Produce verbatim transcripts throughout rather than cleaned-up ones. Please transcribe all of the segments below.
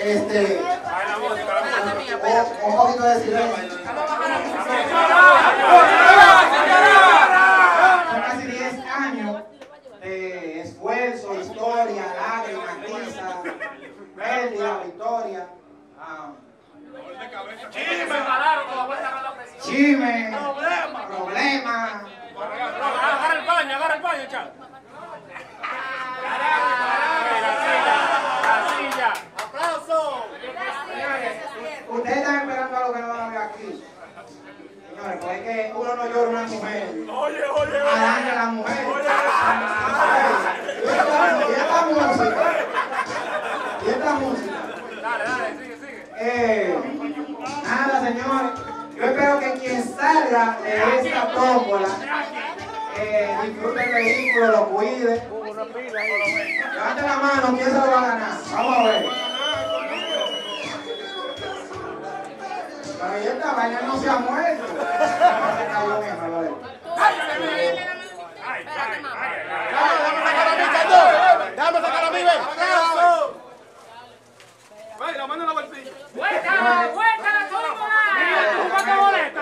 Este, un, un poquito de silencio. Son casi diez años de esfuerzo, historia, lágrimas, risa, pérdida, victoria. Um, Chisme, problema. Agarra el baño, agarra el baño, chaval. ¡Aplauso! Ustedes están esperando algo que no van a ver aquí. Señores, porque es que uno no llora una mujer. Oye, oye, oye. Araña a la mujer. ¿Y esta música? ¿Y esta música? Dale, dale, sigue, sigue. Eh, nada, señores. Yo espero que quien salga de esta tómbola eh, disfrute el vehículo, lo cuide. Levante la mano, ¿quién se lo va a ganar? Vamos a ver. Pero esta vaina no se ha muerto. No se cayó en eso, a ver. ¡Déjame sacar a mí, ven! ¡Ven, la mano en la bolsilla! ¡Vuélcala, vuélcala, toma! boleta,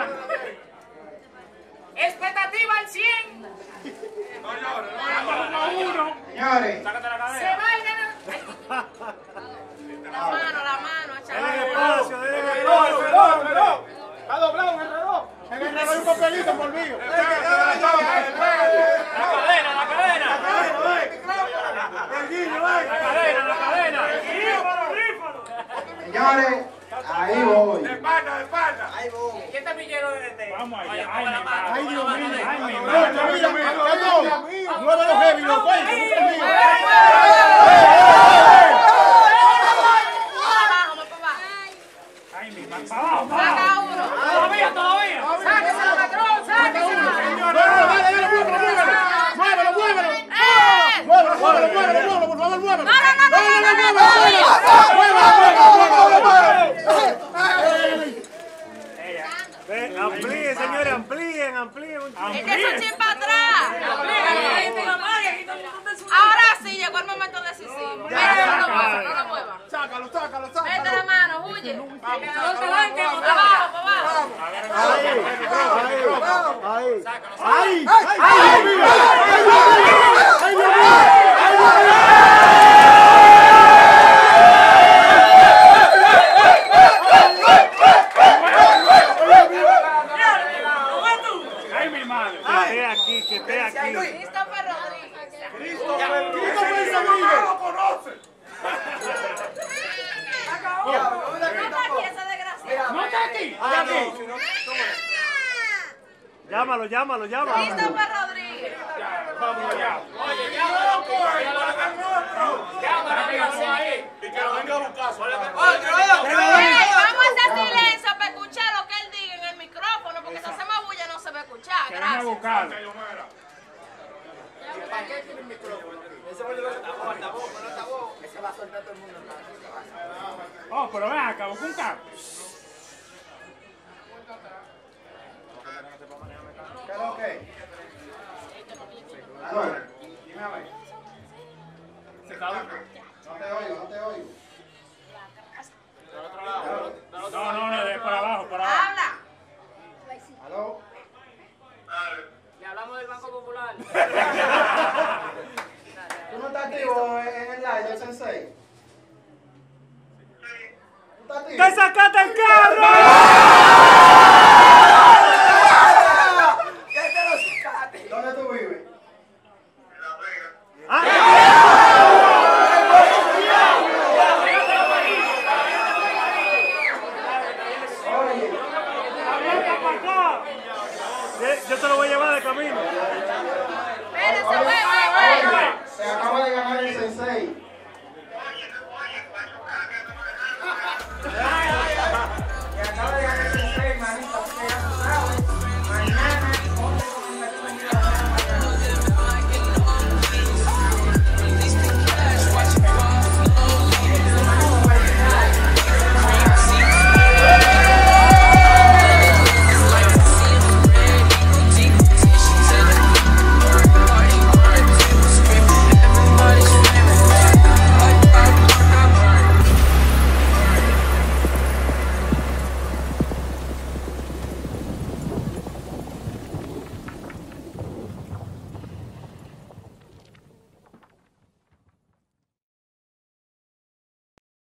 expectativa al cien. No llores, no llores. Señores. Sácate la cadera. Se vayan. La mano, la mano, chaval. El espacio, el reloj, el reloj, el reloj. Está doblado en el reloj. En el reloj hay un papelito por mí. La cadena, la cadena. El guillo, la cadena, la cadena. Señores, ahí voy. De espalda, de espalda. Ahí voy. ¿Quién está pillero de este? Vamos allá. Ay, Dios mío. Ay, mi madre. Mueve los heavy, los fuertes. Ay, mi madre. Saca uno. Todavía, todavía. Sáqueselo, patrón, sáqueselo. Muévelo, muévelo. ¡Eh! Muévelo, muévelo, muévelo, muévelo, por favor, muévelo. No, no, no, no, no, no, Amplíen, señores, amplíen, amplíen. Es que es un chip para atrás. Ahora sí, llegó el momento decisivo. Mira, no lo mueva, no lo mueva. Sácalo, sácalo, sácalo. Mete la mano, huye. Vamos, Abajo, abajo. Ahí, ¡Ay! ¡Ay! ¡Ay, mi madre! que esté aquí, que esté aquí. Christopher Rodríguez. ¡Christopher! ¡Christopher! ¡No lo conoce! No está aquí esa desgracia. ¿No está aquí? ¿Está aquí? Llámalo, llámalo, llámalo. Christopher Rodríguez. Vamos allá. Oye, ya lo coge. Llámalo ahí. Y que lo venga a buscar. Ey, vamos a hacer silencio para escuchar lo que él diga en el micrófono, porque si hacemos bulla no se va a escuchar. Que venga a Gracias. buscarlo. ¿Para qué tiene el micrófono? Ese va a llevar altavoz, altavoz, con altavoz. Ese va a soltar todo el mundo. Oh, pero ven acá, busca un carro. ¿Qué es lo que? Manuel, dime a ver. No te oigo, no te oigo. No, no, no, de para abajo, para abajo. Habla. ¿Aló? Le hablamos del Banco Popular.